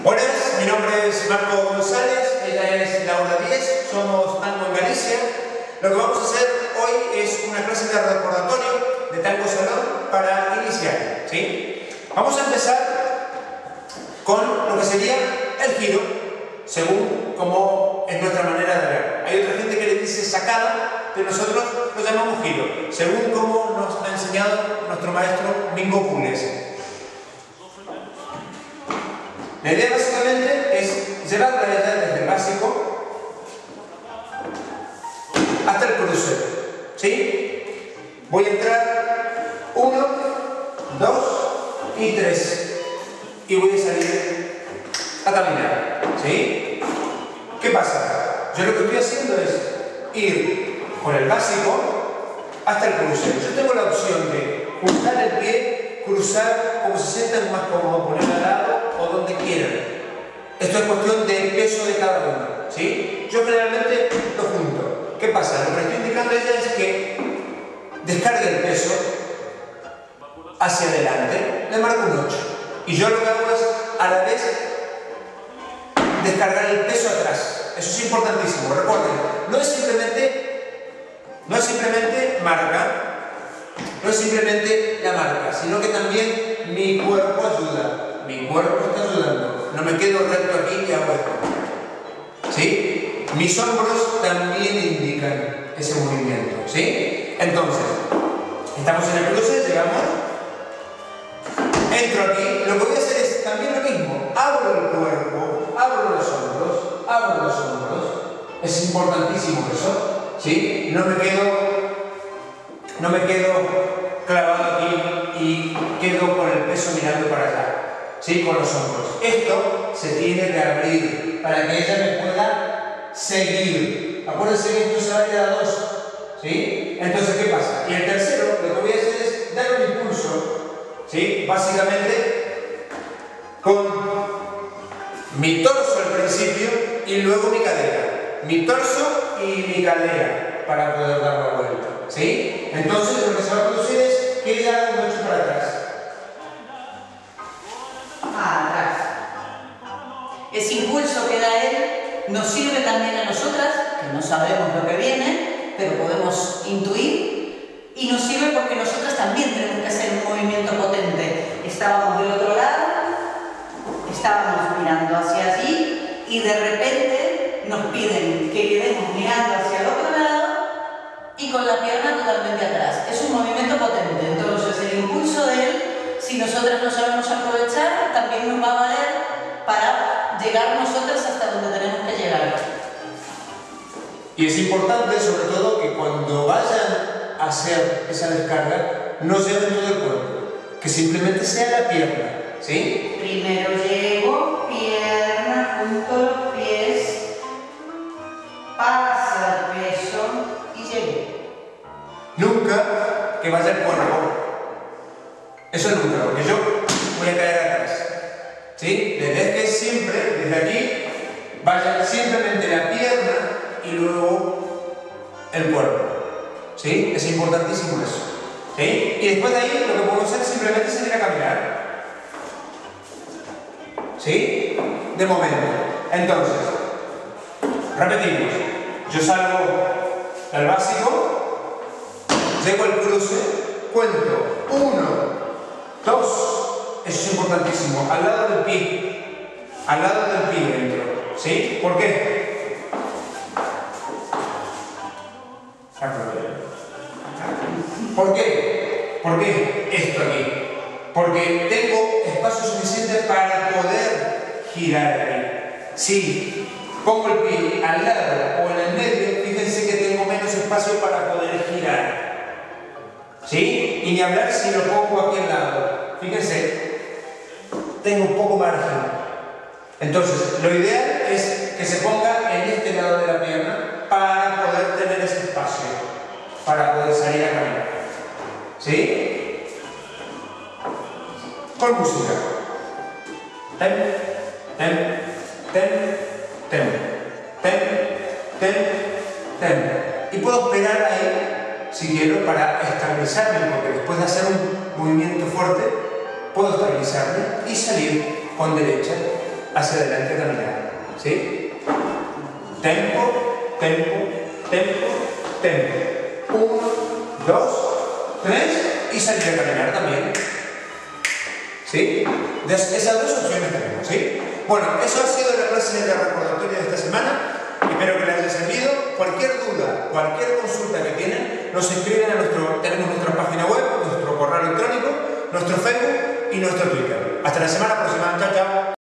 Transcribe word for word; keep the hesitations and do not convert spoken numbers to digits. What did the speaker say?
Buenas, mi nombre es Marco González, ella es Laura Díez, somos Tango en Galicia. Lo que vamos a hacer hoy es una clase de recordatorio de Tango Salón para iniciar, ¿sí? Vamos a empezar con lo que sería el giro, según como es nuestra manera de ver. Hay otra gente que le dice sacada, pero nosotros lo llamamos giro, según como nos ha enseñado nuestro maestro Mingo Pugliese. La idea básicamente es llevar la idea desde el básico hasta el cruce, ¿sí? Voy a entrar uno, dos y tres y voy a salir a caminar, ¿sí? ¿Qué pasa? Yo lo que estoy haciendo es ir por el básico hasta el cruce. Yo tengo la opción de juntar el pie, cruzar como se sientan más cómodo, poner al lado o donde quieran. Esto es cuestión de peso de cada uno, ¿sí? Yo generalmente lo junto. ¿Qué pasa? Lo que le estoy indicando a ella es que descargue el peso hacia adelante, le marco un ocho. Y yo lo que hago es a la vez descargar el peso atrás. Eso es importantísimo, recuerden, no es simplemente, no es simplemente marca, no es simplemente la marca, sino que también mi cuerpo ayuda. Mi cuerpo está ayudando. No me quedo recto aquí y hago esto. ¿Sí? Mis hombros también indican ese movimiento. ¿Sí? Entonces, estamos en el cruce, llegamos. Entro aquí. Lo que voy a hacer es también lo mismo. Abro el cuerpo, abro los hombros, abro los hombros. Es importantísimo eso. ¿Sí? No me quedo, no me quedo clavado aquí y quedo con el peso mirando para allá. ¿Sí? Con los hombros. Esto se tiene que abrir para que ella me pueda seguir. Acuérdense que esto se va a ir a dos. ¿Sí? Entonces, ¿qué pasa? Y el tercero, lo que voy a hacer es dar un impulso. ¿Sí? Básicamente con mi torso al principio y luego mi cadera. Mi torso y mi cadera para poder dar la vuelta. ¿Sí? Entonces, lo que se va a producir es que ella haga un ocho para atrás. Atrás. Ese impulso que da él nos sirve también a nosotras, que no sabemos lo que viene, pero podemos intuir, y nos sirve porque nosotras también tenemos que hacer un movimiento potente. Estábamos del otro lado, estábamos mirando hacia allí, y de repente nos piden que quedemos mirando hacia el otro lado y con la pierna totalmente atrás. Es un movimiento potente, entonces el impulso de él, si nosotras lo sabemos aprovechar, también nos va a valer para llegar nosotras hasta donde tenemos que llegar. Y es importante, sobre todo, que cuando vayan a hacer esa descarga, no lleven todo el cuerpo, que simplemente sea la pierna, ¿sí? Primero llego, pierna, junto los pies, pasa el peso y llego. Nunca que vaya el cuerpo. Eso nunca, porque yo voy a caer atrás. ¿Sí? La idea es que siempre, desde aquí, vaya simplemente la pierna y luego el cuerpo. ¿Sí? Es importantísimo eso. ¿Sí? Y después de ahí, lo que podemos hacer es simplemente salir a caminar. ¿Sí? De momento. Entonces, repetimos. Yo salgo del básico, llego al cruce, cuento uno, dos, eso es importantísimo, al lado del pie, al lado del pie dentro, ¿sí? ¿Por qué? ¿Por qué? ¿Por qué esto aquí? Porque tengo espacio suficiente para poder girar ahí. Si pongo el pie al lado o en el medio, fíjense que tengo menos espacio para poder girar. ¿Sí? Y ni hablar si lo pongo aquí al lado. Fíjense, tengo un poco margen. Entonces, lo ideal es que se ponga en este lado de la pierna para poder tener ese espacio, para poder salir a caminar. ¿Sí? Con música. Ten, ten, ten, ten, ten, ten, ten. Y puedo esperar ahí, si quiero, para estabilizarme, porque después de hacer un movimiento fuerte, puedo estabilizarme y salir con derecha hacia adelante a caminar. ¿Sí? Tempo, tempo, tempo, tempo. Uno, dos, tres y salir a caminar también. ¿Sí? Esas dos opciones tenemos, ¿sí? Bueno, eso ha sido la clase de recordatorio de esta semana. Espero que les haya servido. Cualquier duda, cualquier consulta que tienen, nos escriben a nuestro, tenemos nuestra página web, nuestro correo electrónico, nuestro Facebook y nuestro Twitter. Hasta la semana próxima. Chao, chao.